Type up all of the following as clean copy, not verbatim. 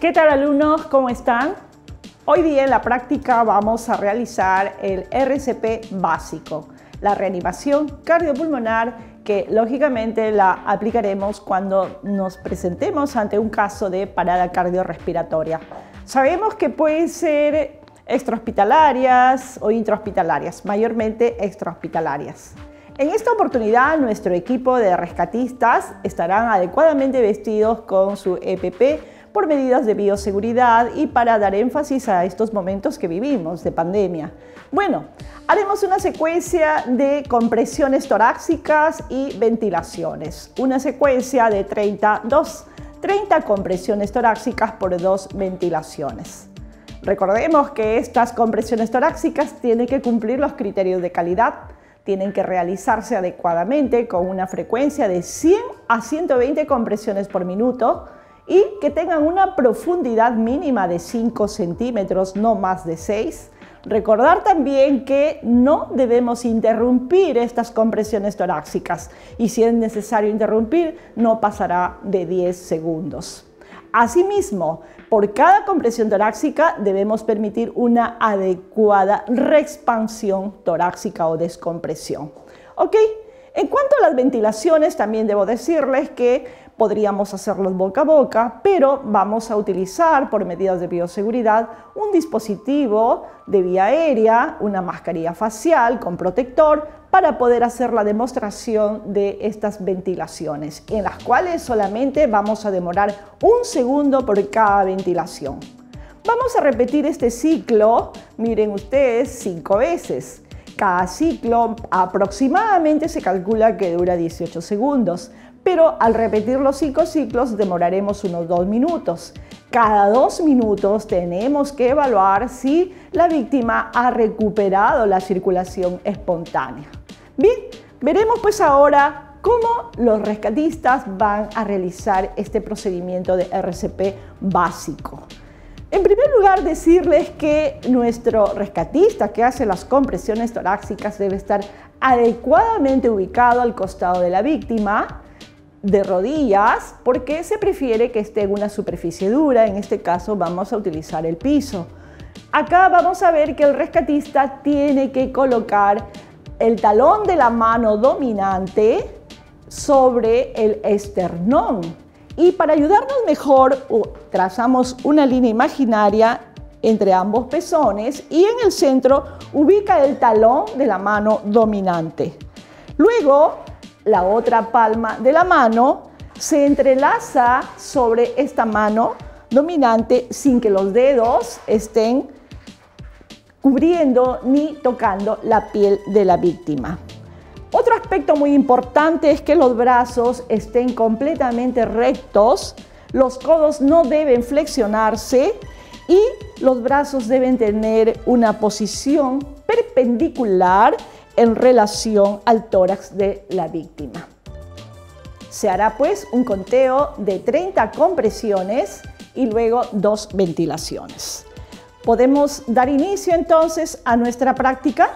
¿Qué tal, alumnos? ¿Cómo están? Hoy día en la práctica vamos a realizar el RCP básico, la reanimación cardiopulmonar, que lógicamente la aplicaremos cuando nos presentemos ante un caso de parada cardiorrespiratoria. Sabemos que pueden ser extrahospitalarias o intrahospitalarias, mayormente extrahospitalarias. En esta oportunidad, nuestro equipo de rescatistas estarán adecuadamente vestidos con su EPP por medidas de bioseguridad y para dar énfasis a estos momentos que vivimos de pandemia. Bueno, haremos una secuencia de compresiones torácicas y ventilaciones. Una secuencia de 30 compresiones torácicas por 2 ventilaciones. Recordemos que estas compresiones torácicas tienen que cumplir los criterios de calidad. Tienen que realizarse adecuadamente con una frecuencia de 100 a 120 compresiones por minuto y que tengan una profundidad mínima de 5 centímetros, no más de 6. Recordar también que no debemos interrumpir estas compresiones torácicas y si es necesario interrumpir, no pasará de 10 segundos. Asimismo, por cada compresión torácica debemos permitir una adecuada reexpansión torácica o descompresión. ¿Ok? En cuanto a las ventilaciones, también debo decirles que podríamos hacerlos boca a boca, pero vamos a utilizar por medidas de bioseguridad un dispositivo de vía aérea, una mascarilla facial con protector para poder hacer la demostración de estas ventilaciones, en las cuales solamente vamos a demorar 1 segundo por cada ventilación. Vamos a repetir este ciclo, miren ustedes, 5 veces. Cada ciclo aproximadamente se calcula que dura 18 segundos, pero al repetir los 5 ciclos demoraremos unos 2 minutos. Cada 2 minutos tenemos que evaluar si la víctima ha recuperado la circulación espontánea. Bien, veremos pues ahora cómo los rescatistas van a realizar este procedimiento de RCP básico. En primer lugar, decirles que nuestro rescatista que hace las compresiones torácicas debe estar adecuadamente ubicado al costado de la víctima, de rodillas, porque se prefiere que esté en una superficie dura. En este caso vamos a utilizar el piso. Acá vamos a ver que el rescatista tiene que colocar el talón de la mano dominante sobre el esternón. Y para ayudarnos mejor, trazamos una línea imaginaria entre ambos pezones y en el centro ubica el talón de la mano dominante. Luego, la otra palma de la mano se entrelaza sobre esta mano dominante sin que los dedos estén cubriendo ni tocando la piel de la víctima. Otro aspecto muy importante es que los brazos estén completamente rectos, los codos no deben flexionarse y los brazos deben tener una posición perpendicular en relación al tórax de la víctima. Se hará pues un conteo de 30 compresiones y luego 2 ventilaciones. ¿Podemos dar inicio entonces a nuestra práctica?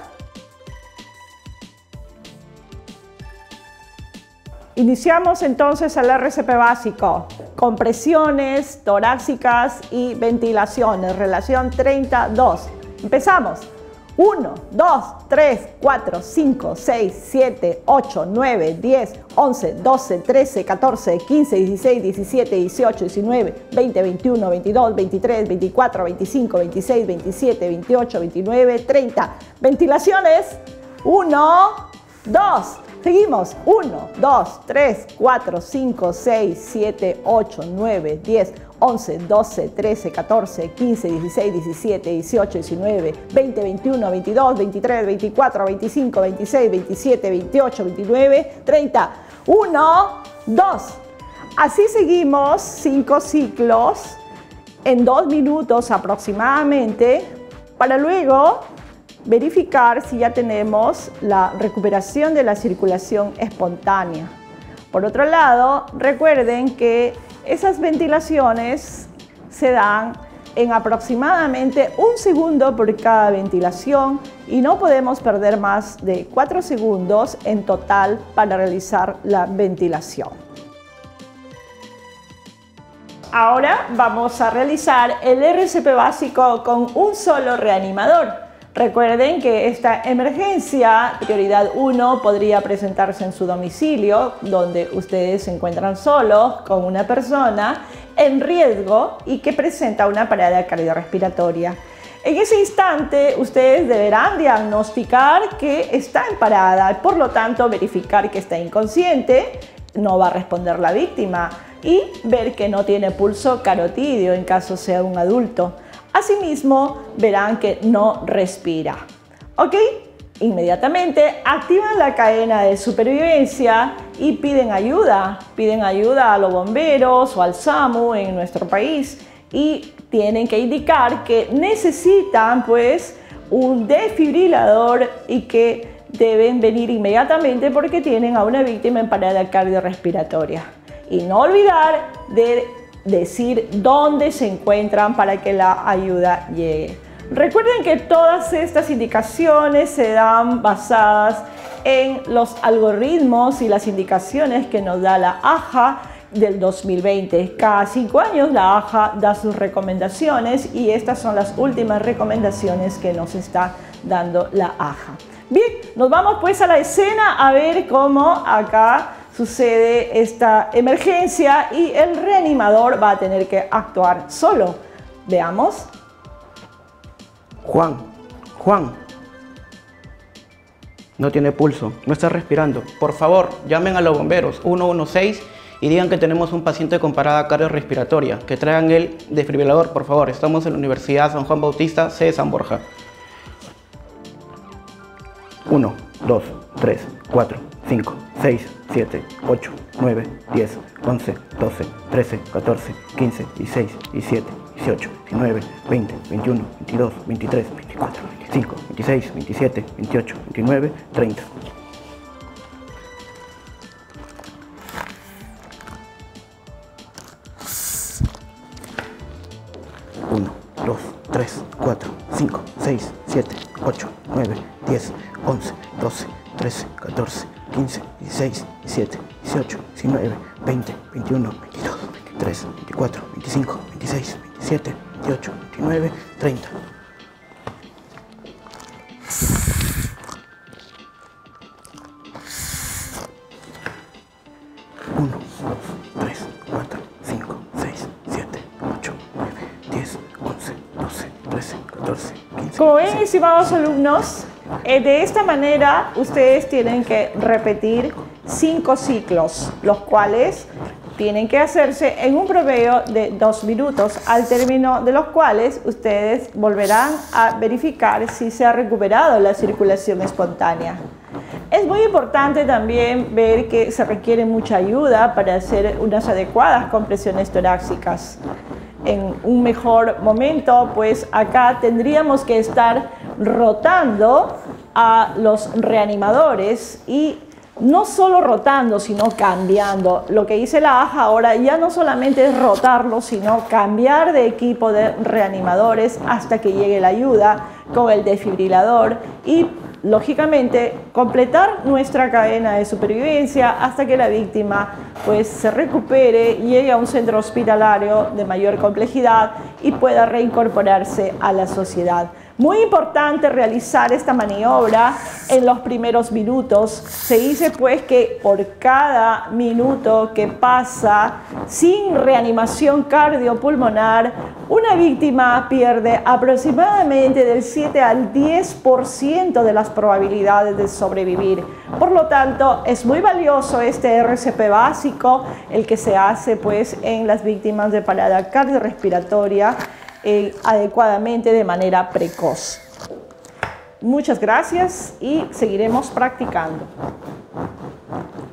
Iniciamos entonces el RCP básico, compresiones torácicas y ventilaciones, relación 30-2. Empezamos. 1, 2, 3, 4, 5, 6, 7, 8, 9, 10, 11, 12, 13, 14, 15, 16, 17, 18, 19, 20, 21, 22, 23, 24, 25, 26, 27, 28, 29, 30. Ventilaciones. 1, 2. Seguimos. 1, 2, 3, 4, 5, 6, 7, 8, 9, 10, 11, 12, 13, 14, 15, 16, 17, 18, 19, 20, 21, 22, 23, 24, 25, 26, 27, 28, 29, 30. 1, 2. Así seguimos 5 ciclos en 2 minutos aproximadamente para luego verificar si ya tenemos la recuperación de la circulación espontánea. Por otro lado, recuerden que esas ventilaciones se dan en aproximadamente 1 segundo por cada ventilación y no podemos perder más de 4 segundos en total para realizar la ventilación. Ahora vamos a realizar el RCP básico con un solo reanimador. Recuerden que esta emergencia, prioridad 1, podría presentarse en su domicilio, donde ustedes se encuentran solos con una persona en riesgo y que presenta una parada cardiorrespiratoria. En ese instante, ustedes deberán diagnosticar que está en parada, por lo tanto, verificar que está inconsciente, no va a responder la víctima, y ver que no tiene pulso carotídeo en caso sea un adulto. Asimismo, verán que no respira. ¿Ok? Inmediatamente activan la cadena de supervivencia y piden ayuda. Piden ayuda a los bomberos o al SAMU en nuestro país y tienen que indicar que necesitan pues un desfibrilador y que deben venir inmediatamente porque tienen a una víctima en parada cardiorrespiratoria. Y no olvidar de decir dónde se encuentran para que la ayuda llegue. Recuerden que todas estas indicaciones se dan basadas en los algoritmos y las indicaciones que nos da la AJA del 2020. Cada 5 años la AJA da sus recomendaciones y estas son las últimas recomendaciones que nos está dando la AJA. Bien, nos vamos pues a la escena a ver cómo acá sucede esta emergencia y el reanimador va a tener que actuar solo. Veamos. Juan. No tiene pulso, no está respirando. Por favor, llamen a los bomberos 116 y digan que tenemos un paciente con parada cardiorrespiratoria. Que traigan el desfibrilador, por favor. Estamos en la Universidad San Juan Bautista, sede San Borja. 1, 2, 3, 4, 5, 6, 7, 8, 9, 10, 11, 12, 13, 14, 15, 16, 17, 18, 19, 20, 21, 22, 23, 24, 25, 26, 27, 28, 29, 30. 1, 2, 3, 4, 5, 6, 7, 8, 9, 10, 11, 12, 13, 14, 15, 16, 17, 18, 19, 20, 21, 22, 23, 24, 25, 26, 27, 28, 29, 30. 1, 2, 3, 4, 5, 6, 7, 8, 9, 10, 11, 12, 13, 14, 15. Como ven, estimados alumnos, de esta manera ustedes tienen que repetir 5 ciclos, los cuales tienen que hacerse en un promedio de 2 minutos, al término de los cuales ustedes volverán a verificar si se ha recuperado la circulación espontánea. Es muy importante también ver que se requiere mucha ayuda para hacer unas adecuadas compresiones torácicas. En un mejor momento, pues acá tendríamos que estar rotando a los reanimadores y no solo rotando, sino cambiando. Lo que dice la AJA ahora ya no solamente es rotarlo, sino cambiar de equipo de reanimadores hasta que llegue la ayuda con el desfibrilador y, lógicamente, completar nuestra cadena de supervivencia hasta que la víctima pues se recupere, llegue a un centro hospitalario de mayor complejidad y pueda reincorporarse a la sociedad. Muy importante realizar esta maniobra en los primeros minutos. Se dice pues que por cada minuto que pasa sin reanimación cardiopulmonar, una víctima pierde aproximadamente del 7 al 10% de las probabilidades de sobrevivir. Por lo tanto, es muy valioso este RCP básico, el que se hace pues en las víctimas de parada cardiorrespiratoria, adecuadamente de manera precoz. Muchas gracias y seguiremos practicando.